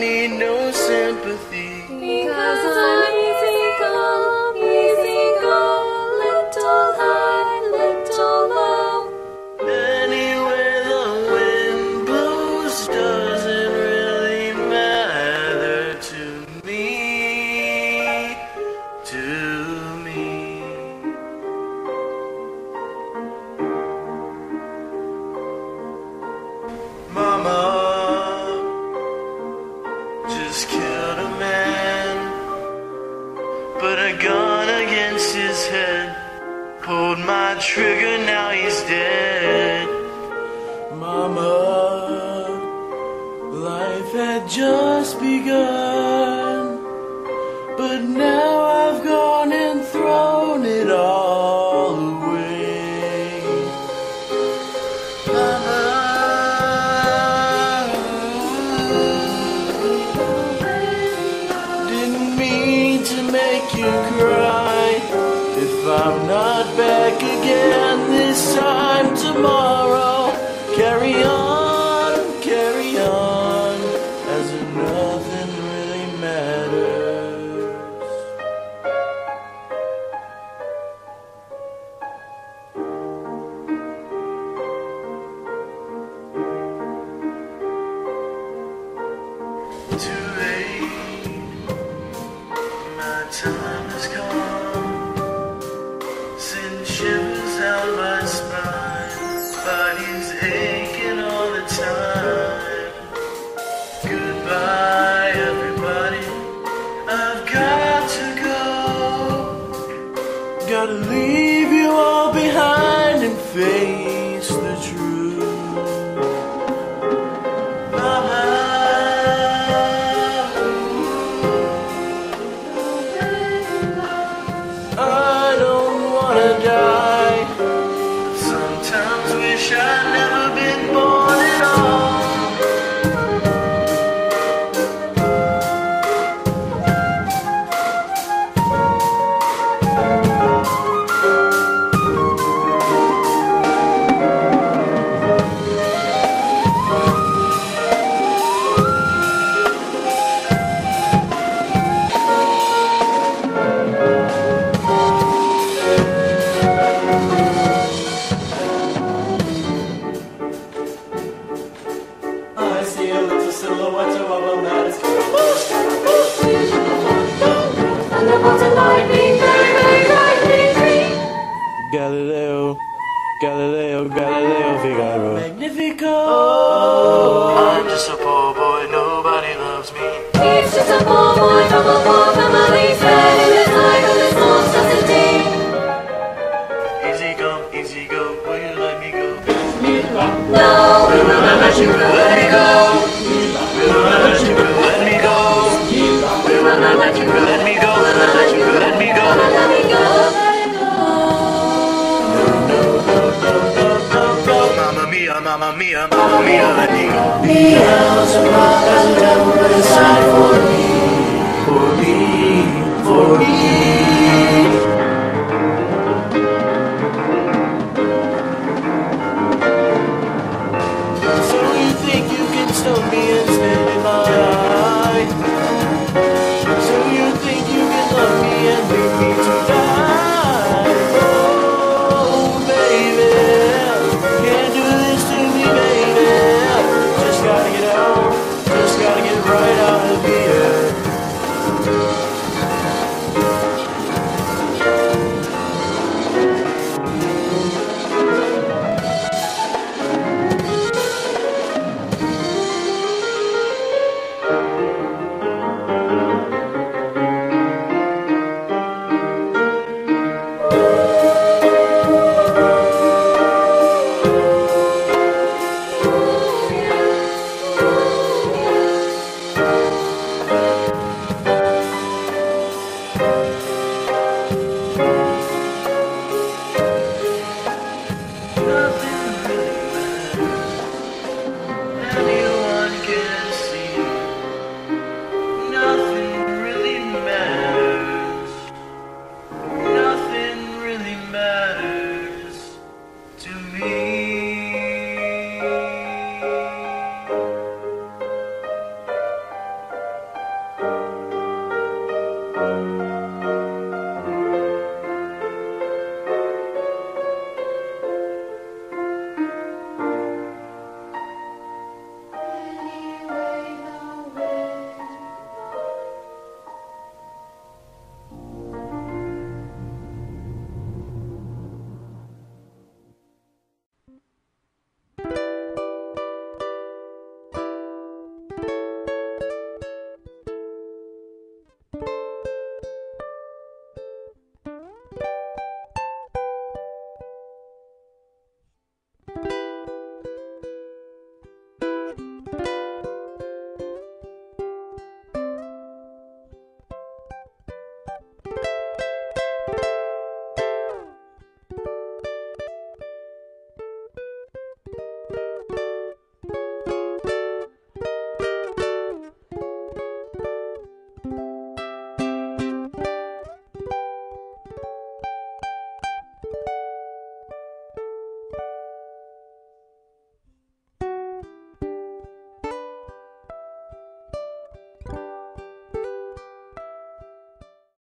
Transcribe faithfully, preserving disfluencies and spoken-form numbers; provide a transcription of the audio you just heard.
need no sympathy. Because I'm easy come, easy go, little high, little low. Anywhere the wind blows doesn't really matter to me, to me. Mama just killed a man, put a gun against his head, pulled my trigger, now he's dead. Mama, life had just begun, but now I've gone and thrown it all away. Mama, didn't mean to make you cry. If I'm not back again this time tomorrow, carry on, carry on, as if nothing really matters. Too late, my time has come. Send shivers down my spine, body's aching all the time. Goodbye, everybody, I've got to go. Gotta leave you all behind and face the truth. Mama, I don't wanna die. Sometimes wish I'd never been born at all. I see a little silhouette of a lattice. Thunderbolts and lightning, very, very lightning green. Galileo, Galileo, Galileo Figaro. Magnifico. I'm just a poor boy, nobody loves me. He's just a poor boy from a poor family, fed in his life of his monstrosity. Easy come, easy go, will you let me go? No, We will not let you go, let me go. We will not let you go, let me go. We will not let you go, let me go. We will not let you go, let me go. let me go. Mamma mia, mamma mia, mamma mia, let me go. Beelzebub has a devil put aside for me, for me, for me. So you think you can stone me and spit in my eye? So you think you can love me and leave me to die? Oh, baby, can't do this to me, baby. Just gotta get out, just gotta get right out of here.